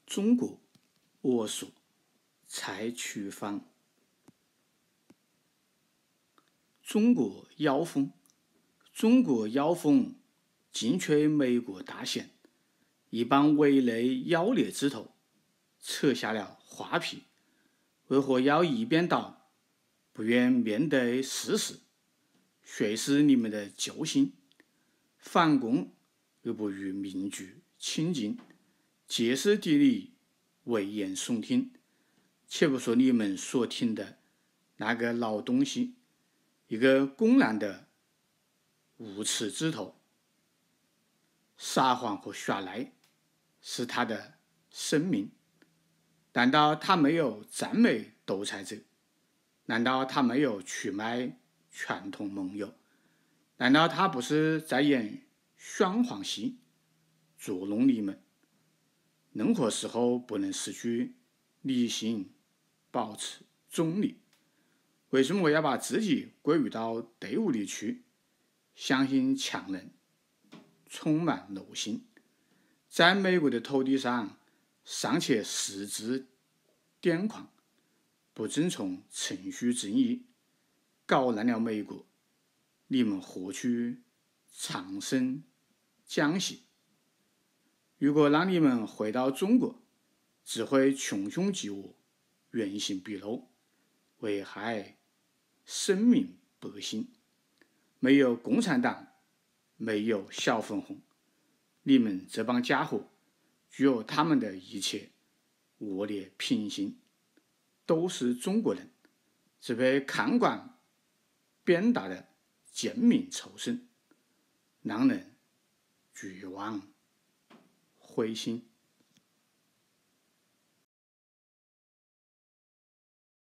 中国我所蔡衢芳。中国妖风，中国妖风尽吹美国大弦，一帮围内妖孽之头扯下了花皮，为何要一边倒，不愿面对事实？谁是你们的救星？反共又不与民居亲近，歇斯底里，危言耸听。且不说你们所听的那个老东西，一个公然的无耻之头，撒谎和耍赖是他的生命。难道他没有赞美独裁者？难道他没有出卖传统盟友？难道他不是在演双簧戏，捉弄你们？任何时候不能失去理性，保持中立。为什么要把自己归于到队伍里去？相信强人，充满奴性，在美国的土地上尚且私自癫狂，不遵从程序正义，搞烂了美国，你们何去长生将息？如果让你们回到中国，只会穷凶极恶，原形毕露，危害生命百姓。没有共产党，没有小粉红，你们这帮家伙具有他们的一切恶劣品性，都是中国人，只被看管鞭打的贱民仇恨，让人绝望灰心。